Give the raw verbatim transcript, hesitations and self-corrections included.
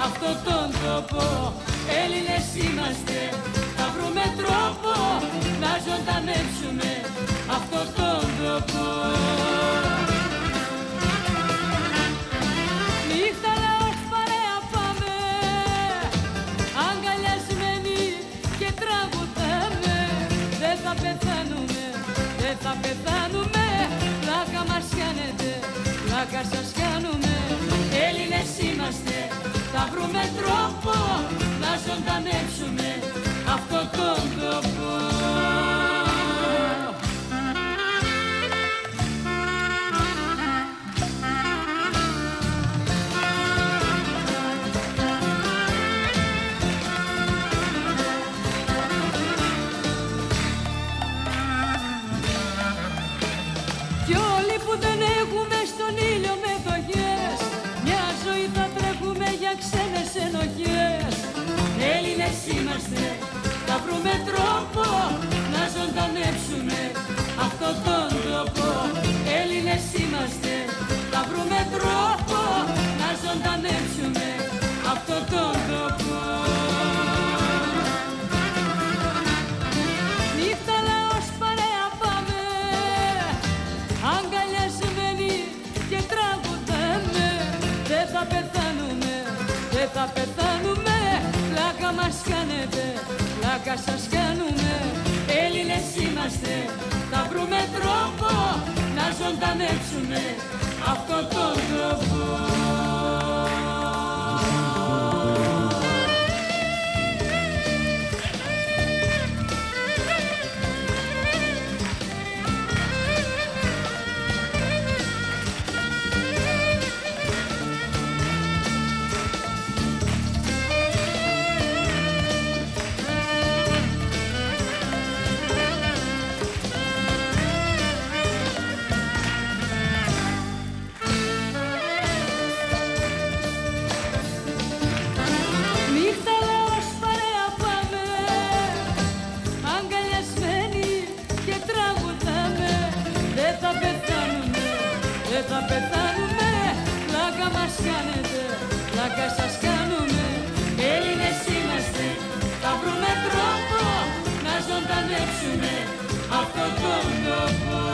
αυτό τον τόπο. Έλληνες είμαστε, θα βρούμε τρόπο να ζωντανέψουμε αυτό τον τόπο. Νύχτα λαός παρέα πάμε, αγκαλιασμένοι και τραγουδάμε. Δεν θα πεθάνουμε, δεν θα πεθάνουμε, πλάκα μας κάνετε, πλάκα σας κάνουμε. Έλληνες είμαστε, θα βρούμε τρόπο να ζωντανέψουμε αυτό τον τόπο. Κι όλοι που δεν έχουμε στον ήλιο μετοχές, μια ζωή θα τρέχουμε για ξένες ενοχές. Έλληνες είμαστε, θα βρούμε τρόπο να ζωντανέψουμε αυτό τον τόπο. Έλληνες είμαστε, θα βρούμε τρόπο να ζωντανέψουμε αυτό τον τόπο. Νύχτα λαός παρέα πάμε, αγκαλιασμένοι και τραγουδάμε. Δεν θα πεθάνουμε, δεν θα πεθάνουμε, πλάκα μας κάνετε, πλάκα σας κάνουμε. Έλληνες είμαστε, θα βρούμε τρόπο να ζωντανέψουμε αυτό τον τόπο. Δεν θα πεθάνουμε, πλάκα μας κάνετε, πλάκα σας κάνουμε. Έλληνες είμαστε, θα βρούμε τρόπο να ζωντανέψουμε αυτό τον τόπο.